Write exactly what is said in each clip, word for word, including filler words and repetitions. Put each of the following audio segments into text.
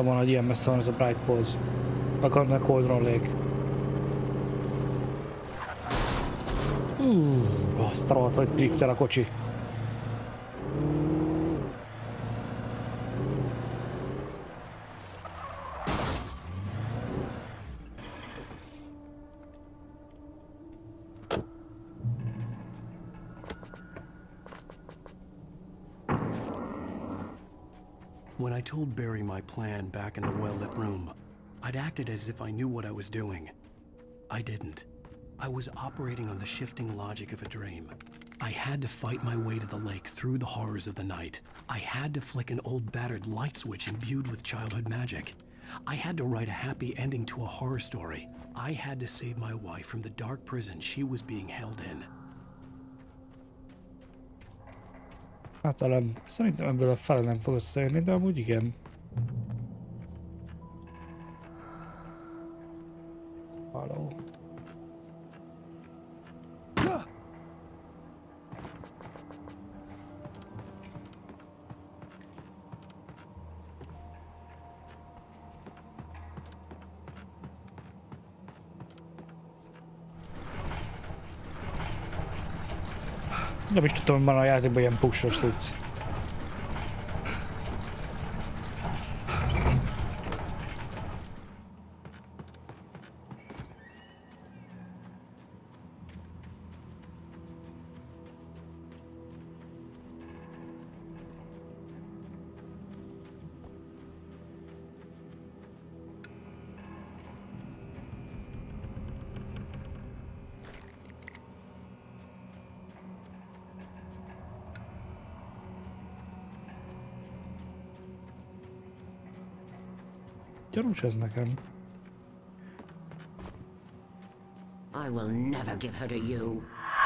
gondoltam volna, hogy ilyen messze van ez a Bright Falls. Akkor a Cauldron Lake. Uh, azt a rohadt, hogy driftel a kocsi. When I told Barry my plan back in the well-lit room, I'd acted as if I knew what I was doing. I didn't. I was operating on the shifting logic of a dream. I had to fight my way to the lake through the horrors of the night. I had to flick an old battered light switch imbued with childhood magic. I had to write a happy ending to a horror story. I had to save my wife from the dark prison she was being held in. Hát talán szerintem ebből a fele nem fog összejönni, de amúgy igen. Halló. Nem is tudtam, hogy van a játékban ilyen pushos tudsz. Gyanús ez nekem. I will never give her to you.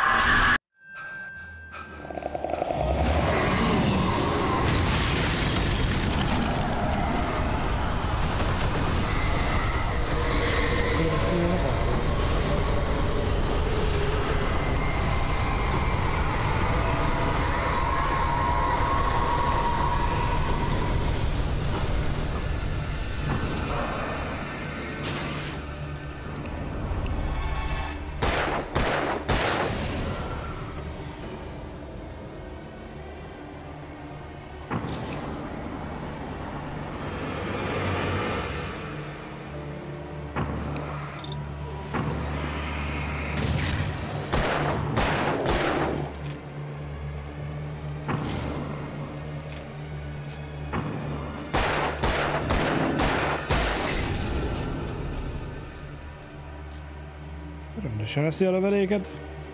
Rendesen eszi a leveléket.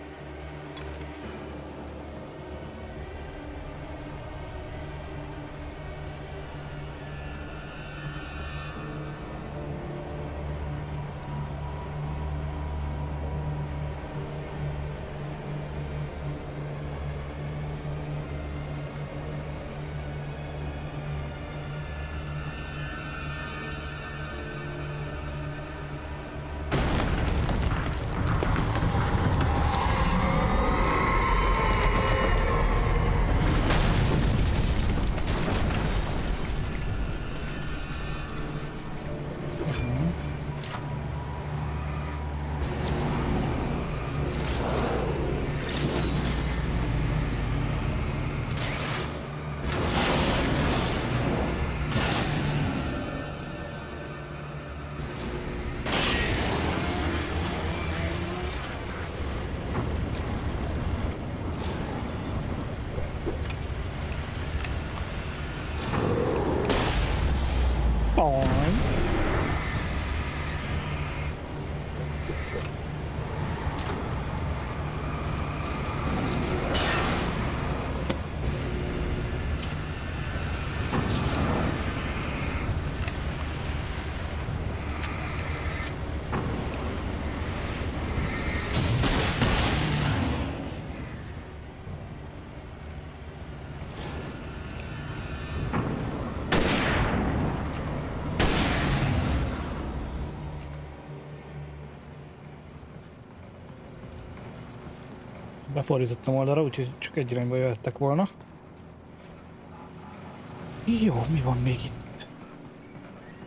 Befordítottam oldalra, úgyhogy csak egy irányba jöhettek volna. Jó, mi van még itt?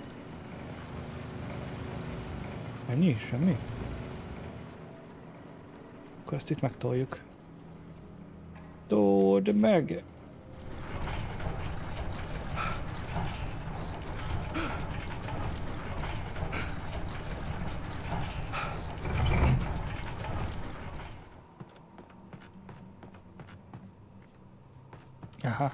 Ennyi? Semmi? Akkor ezt itt megtoljuk. Told meg! Aha.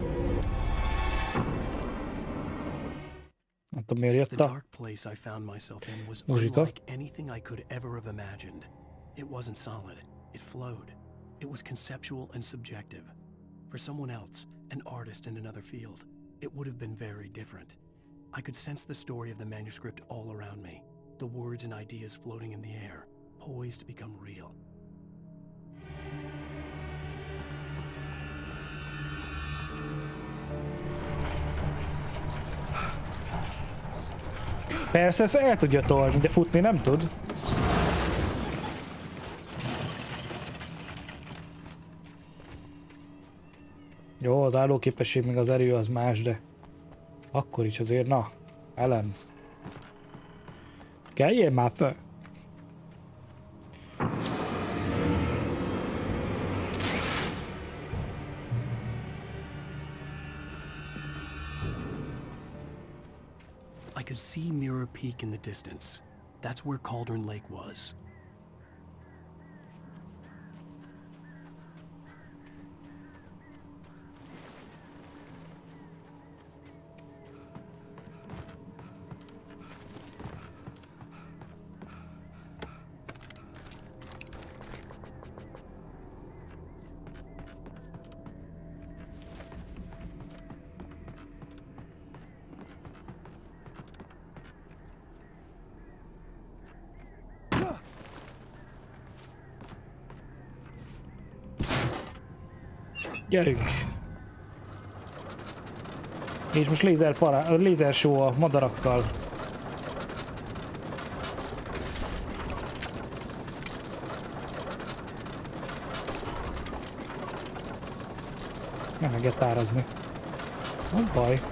Nem tudom, miért jött The a dark place I found myself in was muzsika. unlike anything I could ever have imagined. It wasn't solid. It flowed. It was conceptual and subjective. For someone else, an artist in another field, it would have been very different. I could sense the story of the manuscript all around me, the words and ideas floating in the air, poised to become real. Persze, ezt el tudja tolni, de futni nem tud. Jó, az állóképesség meg az erő az más, de akkor is azért, na, Ellen. Keljél már föl! I could see Mirror Peak in the distance. That's where Cauldron Lake was. Gyerünk! És most lézer, pará, lézer show a madarakkal. Nem enged tárazni. Az baj.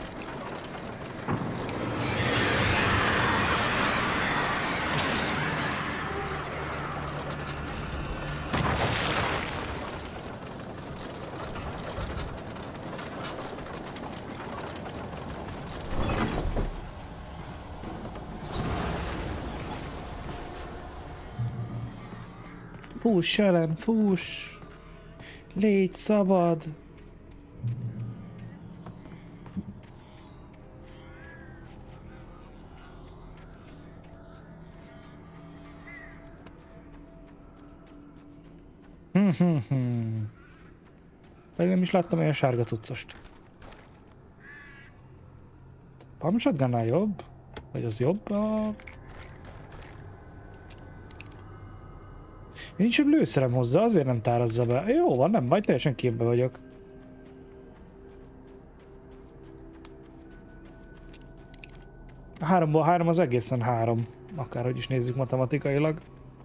Fuss, Ellen, fuss! Légy szabad! Hm, hm, hm. Pedig nem is láttam olyan sárga cuccost. Palm shotgunnál jobb? Vagy az jobb a... Nincs jobb lőszerem hozzá, azért nem tárazza be. Jó van, nem baj, teljesen képbe vagyok. A háromból három az egészen három. Akárhogy is nézzük matematikailag.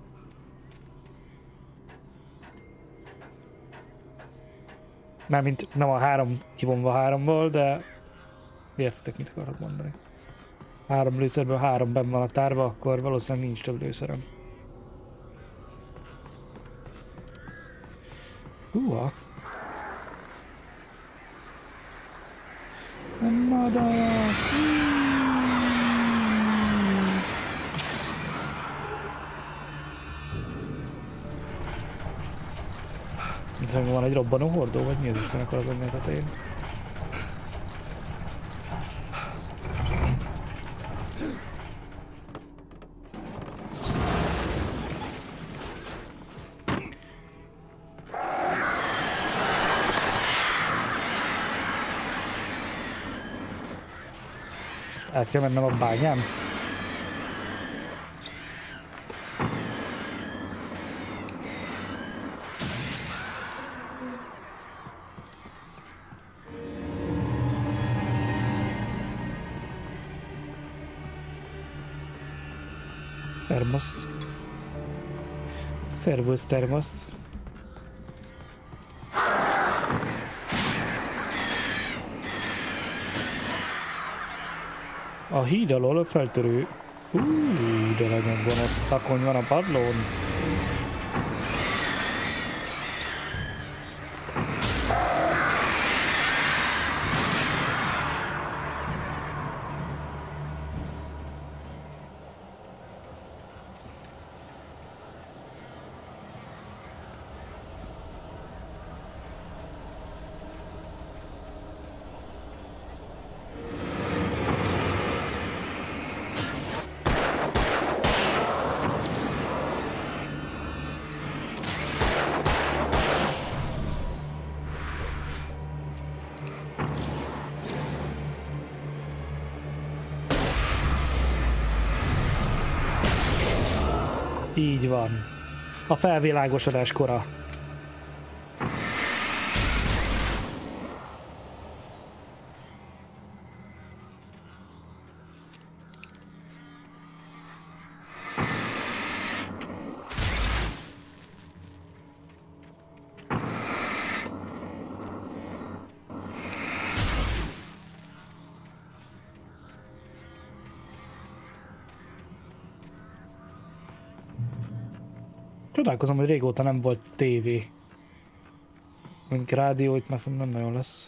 Mármint nem a három kivonva háromból, de értitek, mit akarok mondani. Három lőszerből három benn van a tárba, akkor valószínűleg nincs több lőszerem. Húha! Madarat! Itt van egy robbanó hordó, vagy mi az Isten akarok venni a tetején? Át kell mennem a bányán? Termosz. Szervusz, termosz. A híd alól a feltörő. Uh. de nagyon gonosz takony van a padlón. Így van. A felvilágosodás kora. Csodálkozom, hogy régóta nem volt tévé. Mint rádió, itt már szerintem nem nagyon lesz.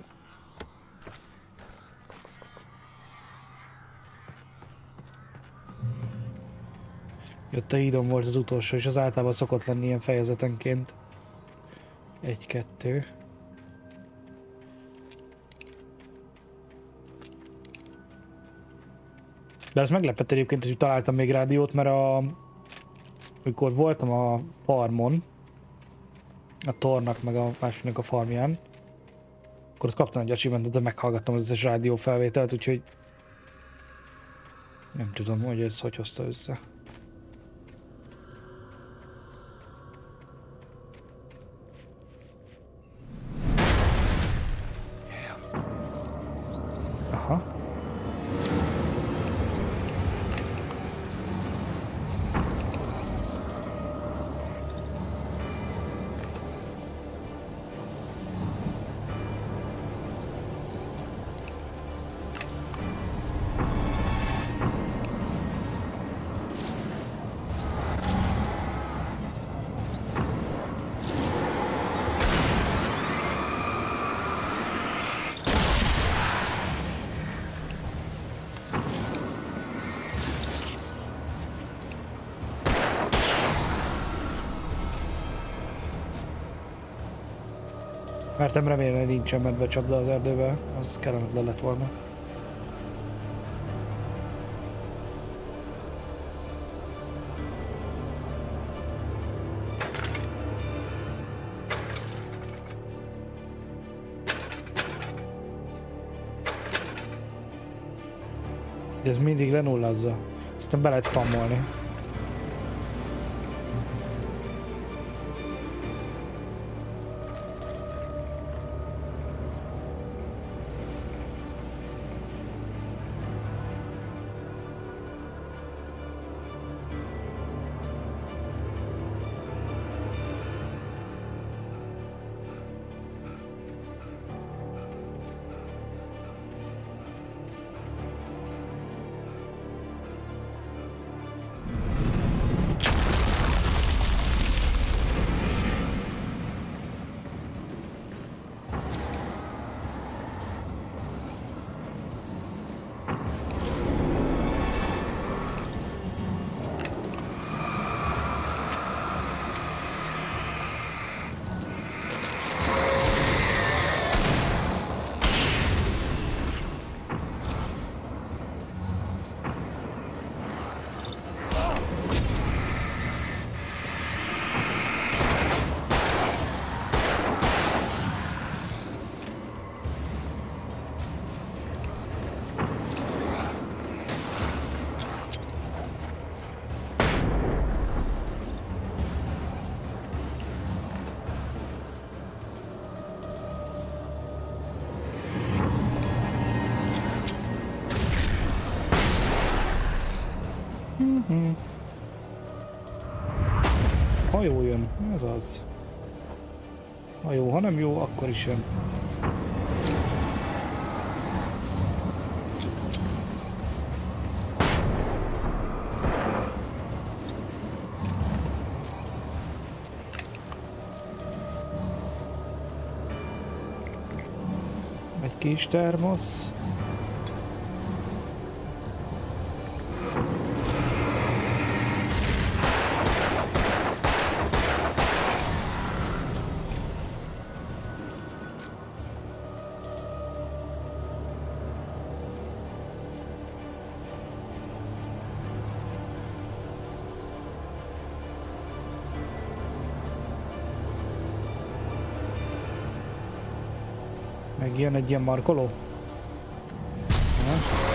Jött a hídon volt az utolsó, és az általában szokott lenni ilyen fejezetenként. Egy-kettő. De ez meglepett egyébként, hogy találtam még rádiót, mert a... amikor voltam a farmon, a Tornak meg a másiknak a farmján, akkor ott kaptam egy achievementet, de meghallgattam az összes rádió felvételt, úgyhogy nem tudom, hogy ez hogy hozta össze. Aha. Mertem remélni, hogy nincsen medvecsapda az erdőbe, az kellemetlen lett volna. De ez mindig lenullázza. Aztán be lehet spammolni. Mm-hmm. Ha jó jön, ez az. Ha jó, ha nem jó, akkor is jön. Kis termosz. Megjön egy ilyen markoló. Ha?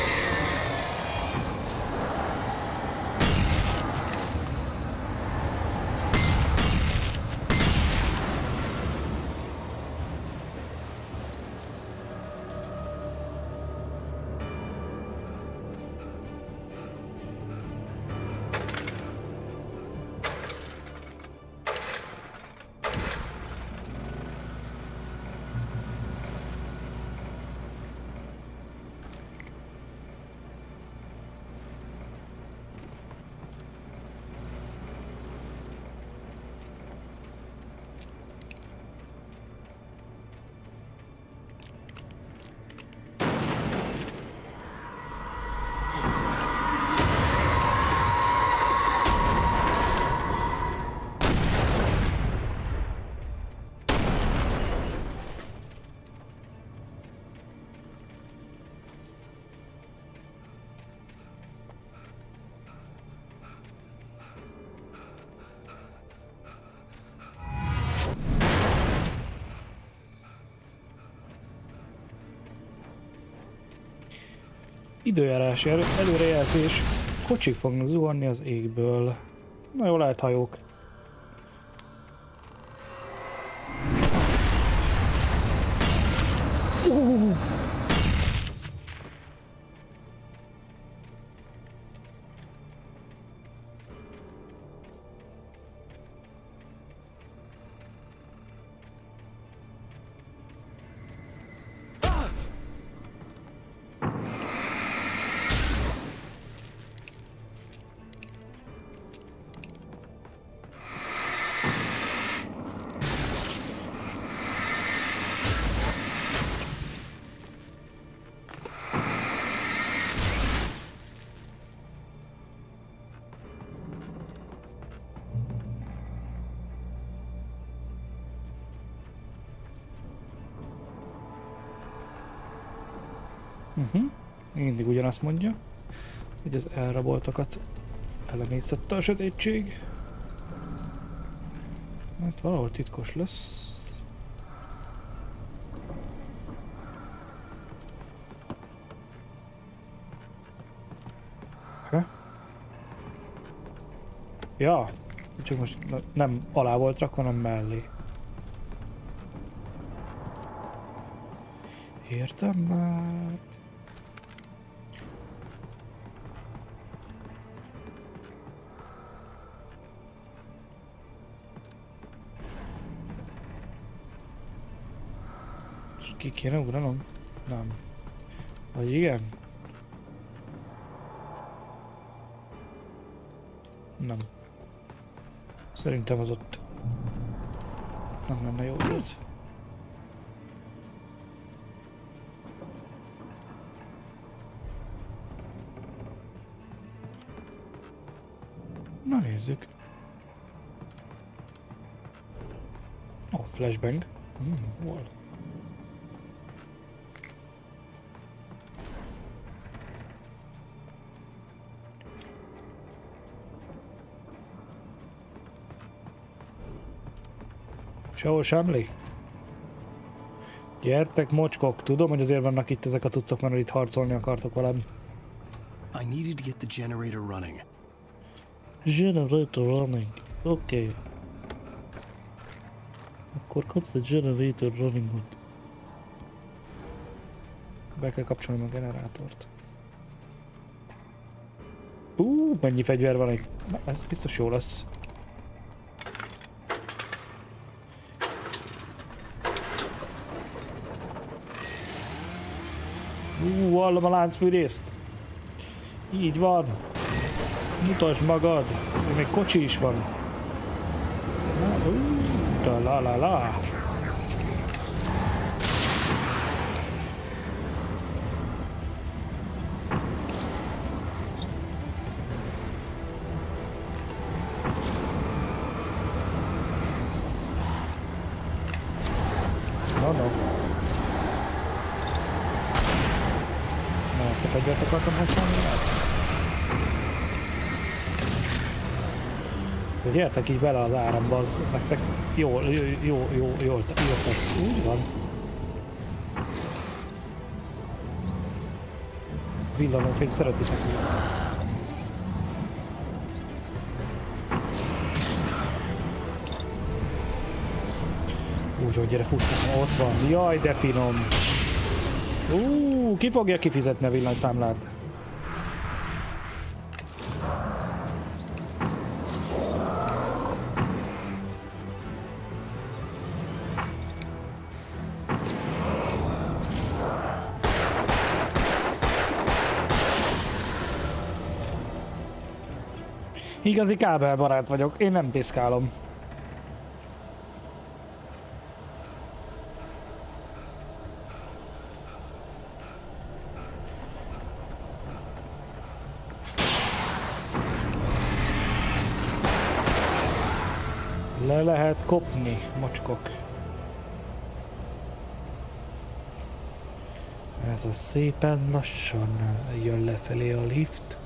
Időjárási elő, előrejelzés. Kocsik fognak zuhanni az égből. Na jó, lehet hajók. Uh. Uh-huh. Mindig ugyanazt mondja, hogy az elraboltakat elemészette a sötétség. Hát valahol titkos lesz. Ha? Ja, csak most nem alá volt rakva, hanem mellé. Értem már. Ki kéne ugranom? Nem. Vagy igen? Nem. Szerintem az ott nem lenne jó volt. Na nézzük. Ó, oh, flashbang. Hmm, hol? Sehol semmi? Gyertek, mocskok! Tudom, hogy azért vannak itt ezek a cuccok, mert itt harcolni akartok velem. I needed to get the generator running. Generator running. Oké. Okay. Akkor kapsz egy generator runningot. Be kell kapcsolnom a generátort. Ú, mennyi fegyver van itt. Na, ez biztos jó lesz. Ú, hallom a láncfűrészt. Így van. Mutasd magad. Még kocsi is van. La la la la. no, no. Na, ezt a fegyvert akartam használni, ezt. Hogy értek így bele az áramba, az, az nektek jól, jó, jó, jó, jól, jól tesz. Úgy van. Villanófényt szeretitek. Úgy, hogy gyere, fussnak, ott van. Jaj, de finom. Ú, ki fogja kifizetni a villanyszámlát? Igazi kábelbarát vagyok, én nem piszkálom. Le lehet kopni, macskok. Ez a szépen lassan jön lefelé a lift.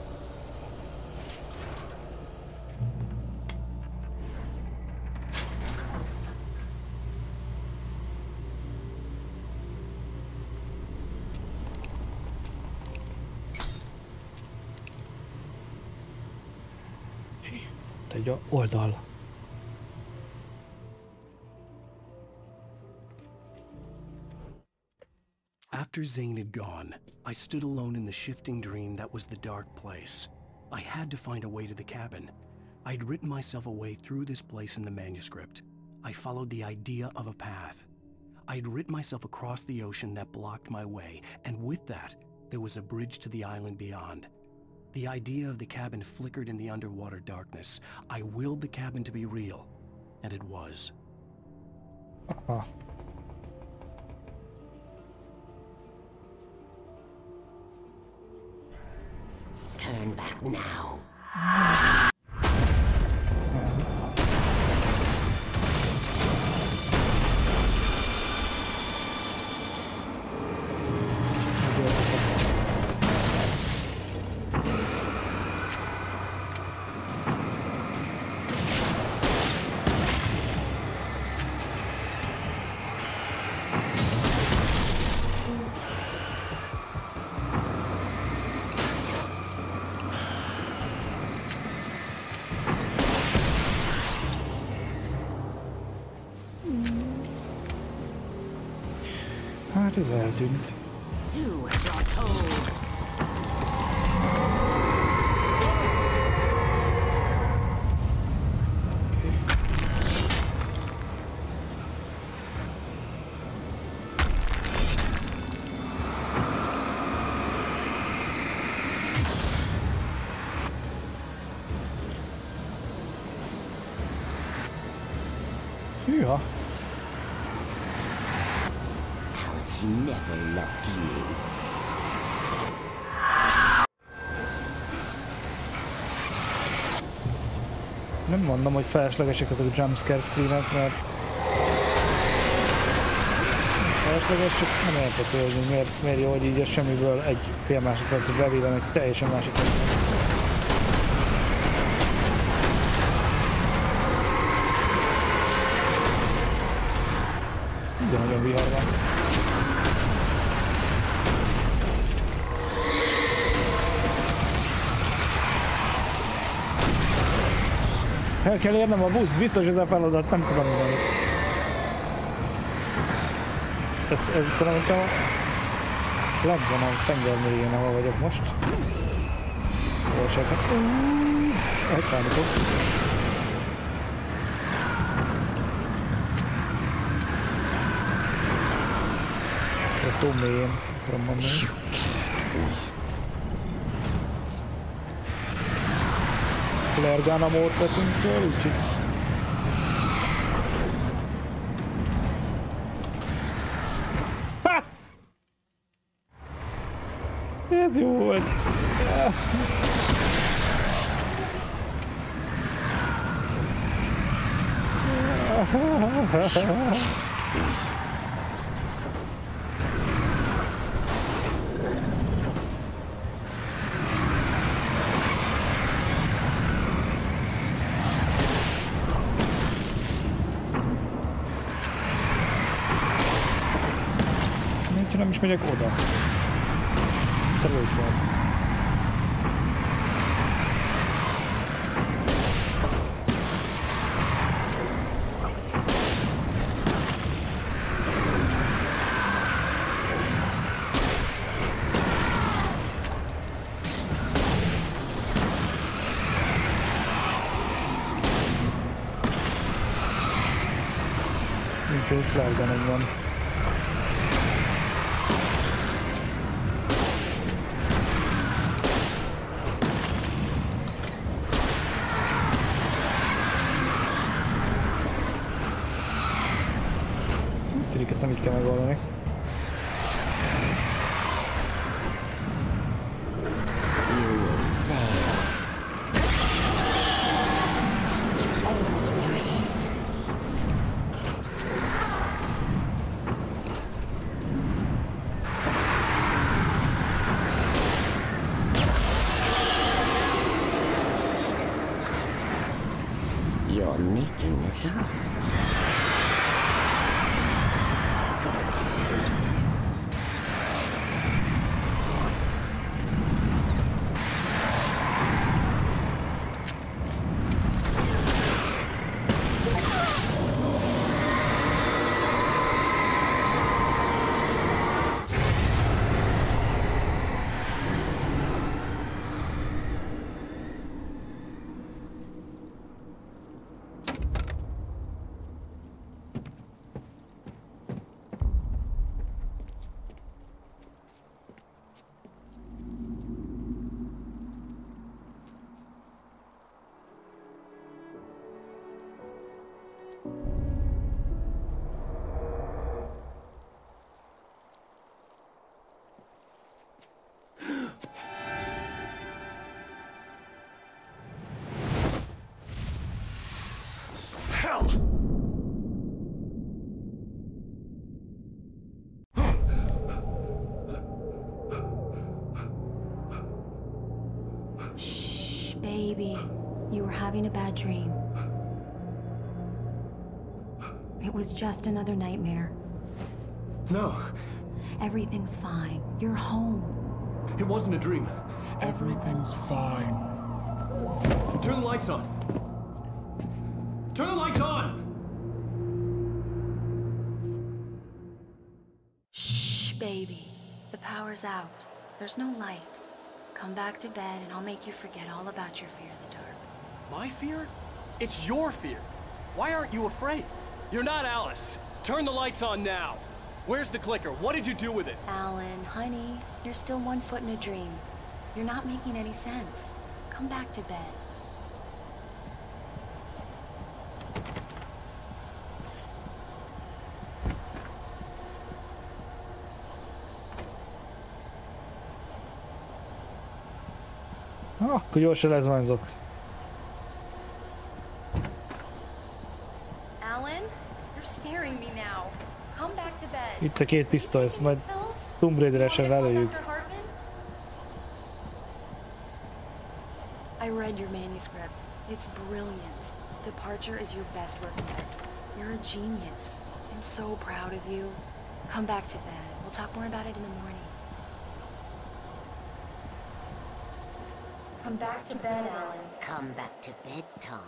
Egy oldal. After Zane had gone, I stood alone in the shifting dream that was the dark place. I had to find a way to the cabin. I'd written myself a way through this place in the manuscript. I followed the idea of a path. I'd written myself across the ocean that blocked my way, and with that, there was a bridge to the island beyond. The idea of the cabin flickered in the underwater darkness. I willed the cabin to be real, and it was. Uh-huh. Turn back now. Hát ez eltűnt. Do as you're told. Hűha. Alice never loved you. Nem mondom, hogy feleslegesek ezek a jumpscare screenek, mert felesleges, csak nem értető, hogy miért, miért jó, hogy így a semmiből egy fél másodpercig bevillan egy teljesen másik. De nagyon vihar van. El kell érnem a buszt, biztos ez a feladat, nem tudom mondani. Ez, ez szerintem lent van a tenger mélyén, ahol vagyok most. Hol sejtem. Ez fájni fog. A tó mélyén, akarom mondani. Lergánamót veszünk föl, úgyhogy... Ha! Ez jó volt. is megyek oda. Először. Úgyhogy flagganom van. Tűnik, ezt nem így kell megoldani. You're making this up. Shh, baby. You were having a bad dream. It was just another nightmare. No, Everything's fine. You're home. it wasn't a dream. Everything's fine. Turn the lights on. Turn the lights on! Shh, baby. The power's out. There's no light. Come back to bed and I'll make you forget all about your fear of the dark. My fear? It's your fear. Why aren't you afraid? You're not Alice. Turn the lights on now. Where's the clicker? What did you do with it? Alan, honey, you're still one foot in a dream. You're not making any sense. Come back to bed. Ah, akkor gyorsan lezványzok. Alan, you're scaring me now. Come back to bed. Itt a két pisztoly, ezt majd Pills? Tomb Raider-esen You wanna call lelőjük. Doctor Hartman? I read your manuscript. It's brilliant. Departure is your best work yet. You're a genius. I'm so proud of you. Come back to bed. We'll talk more about it in the morning. Come back to bed, Alan. Come back to bed, Tom.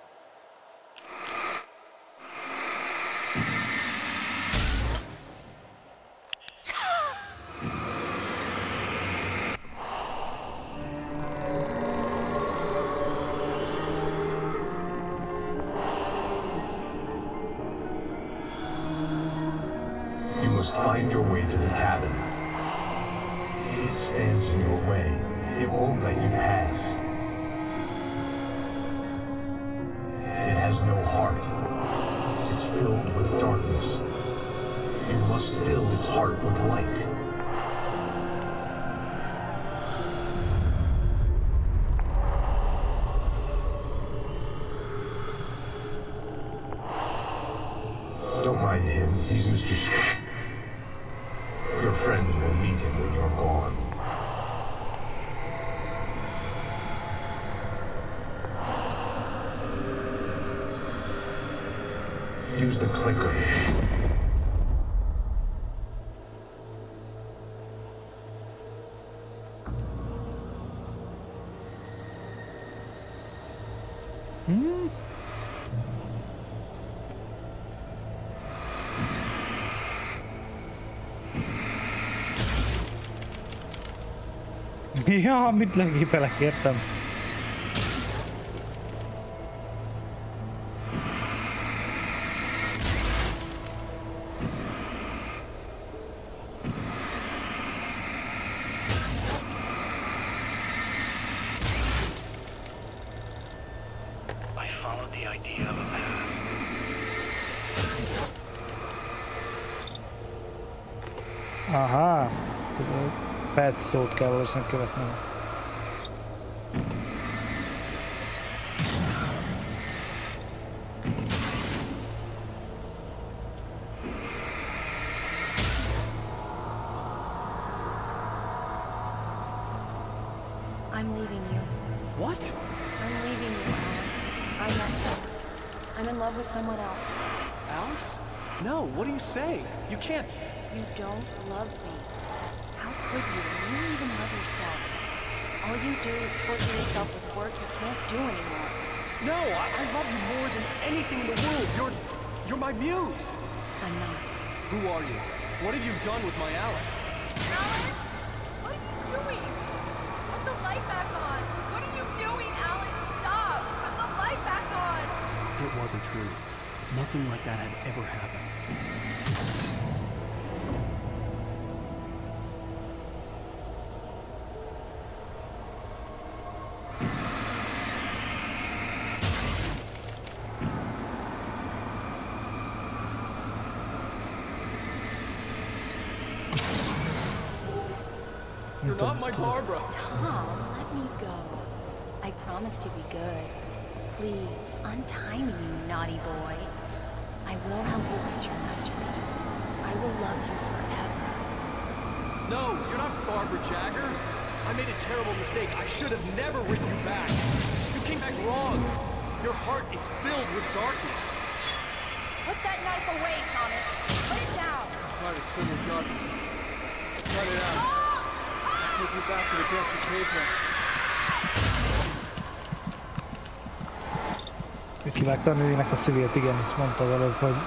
You must find your way to the cabin. It stands in your way. It won't let you pass. It has no heart. It's filled with darkness. You must fill its heart with light. Don't mind him. He's Mister Scott. Your friends will meet him when you're gone. Use the clicker. Hmm? Ja, mit legépelek, értem. Aha, path szót kell valószínűleg követnem. I'm leaving you. What? I'm leaving you, Alan. I met someone. I'm in love with someone else. Alice? No, what are you saying? You can't... You don't love me. How could you? You don't even love yourself. All you do is torture yourself with work you can't do anymore. No, I, I love you more than anything in the world. You're... you're my muse. I'm not. Who are you? What have you done with my Alice? Alan? What are you doing? Put the light back on! What are you doing, Alan? Stop! Put the light back on! It wasn't true. Nothing like that had ever happened. You're not my Barbara. Tom, let me go. I promise to be good. Please, untie me, you naughty boy. I will help you write your masterpiece. I will love you forever. No, you're not Barbara Jagger. I made a terrible mistake. I should have never written you back. You came back wrong. Your heart is filled with darkness. Put that knife away, Thomas! Put it down! Heart is filled with darkness. Cut it out. Take you back to the desert pavement. Kivágta a nőjének a szívét, igen, ezt mondta az előbb, hogy...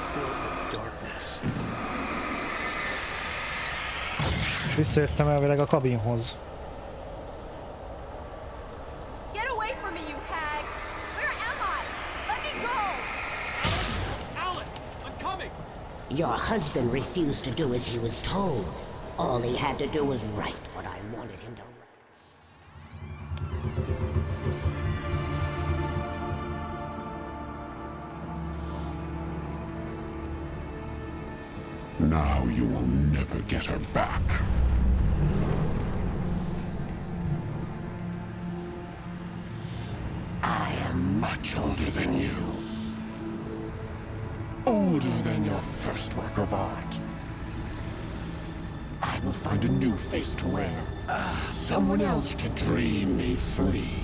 És visszajöttem elvileg a kabinhoz. Get away from me, you hag! Where am I? Let me go! Alice! I'm coming! Your husband refused to do as he was told. All he had to do was write what I wanted him to write. Now you will never get her back. I am much older than you. Older than your first work of art. I will find a new face to wear. Someone else to dream me free.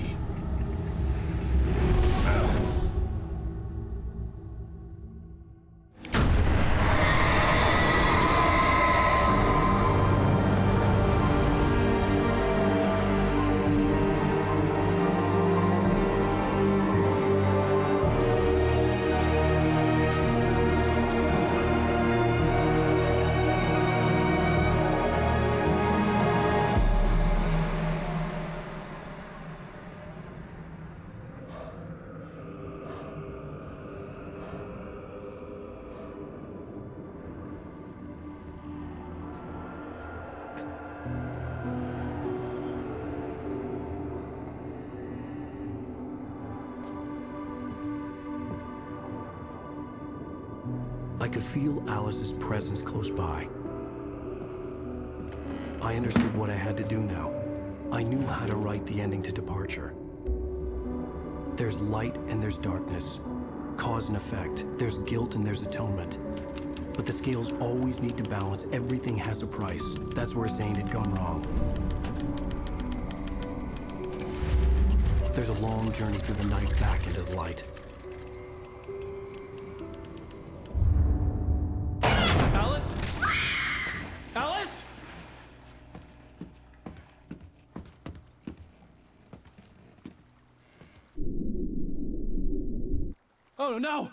I could feel Alice's presence close by. I understood what I had to do now. I knew how to write the ending to Departure. There's light and there's darkness. Cause and effect. There's guilt and there's atonement. But the scales always need to balance. Everything has a price. That's where Zane had gone wrong. There's a long journey through the night back into the light. Alice? Alice? Oh no!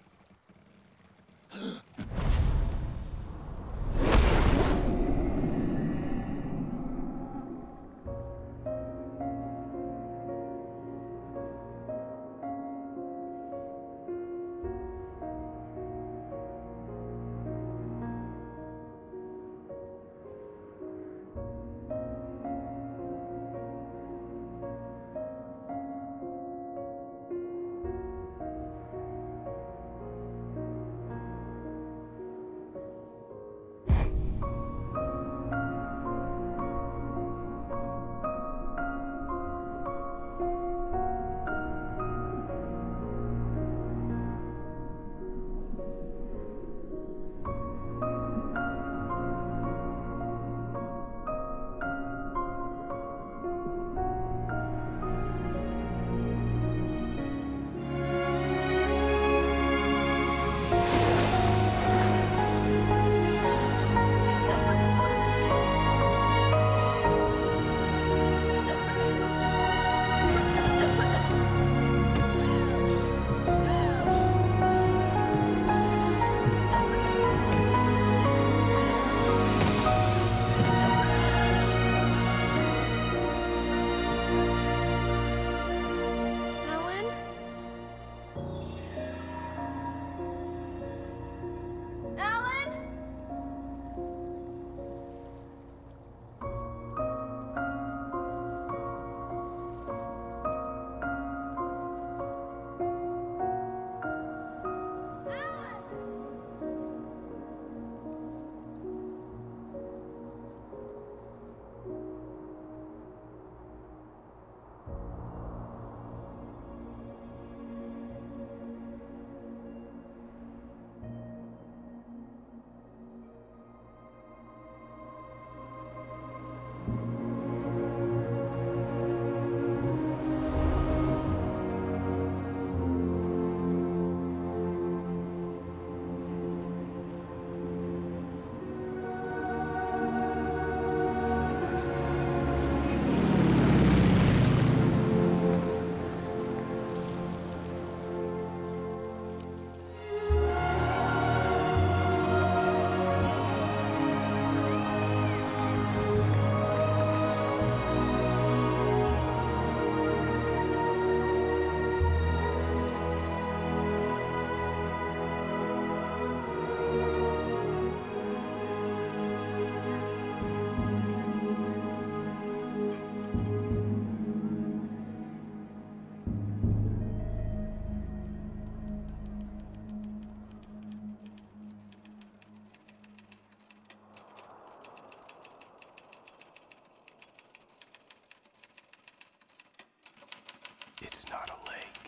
It's not a lake.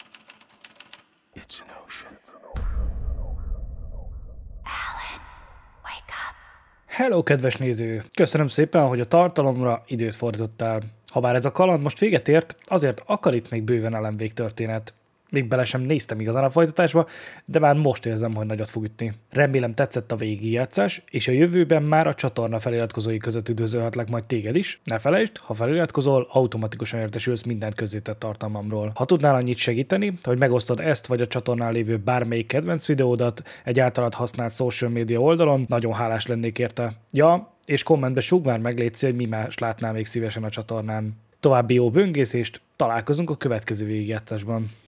It's an ocean. Alan, wake up. Hello, kedves néző! Köszönöm szépen, hogy a tartalomra időt fordítottál. Habár ez a kaland most véget ért, azért akar itt még bőven Alan Wake történet. Még bele sem néztem igazán a folytatásba, de már most érzem, hogy nagyot fog ütni. Remélem tetszett a végigjátszás, és a jövőben már a csatorna feliratkozói között üdvözölhetlek majd téged is. Ne felejtsd, ha feliratkozol, automatikusan értesülsz minden közzétett tartalmamról. Ha tudnál annyit segíteni, hogy megosztod ezt vagy a csatornán lévő bármelyik kedvenc videódat egy általad használt social media oldalon, nagyon hálás lennék érte. Ja, és kommentbe súgd már meg, létszi, hogy mi más látnál még szívesen a csatornán. További jó böngészést, találkozunk a következő végigjátszásban.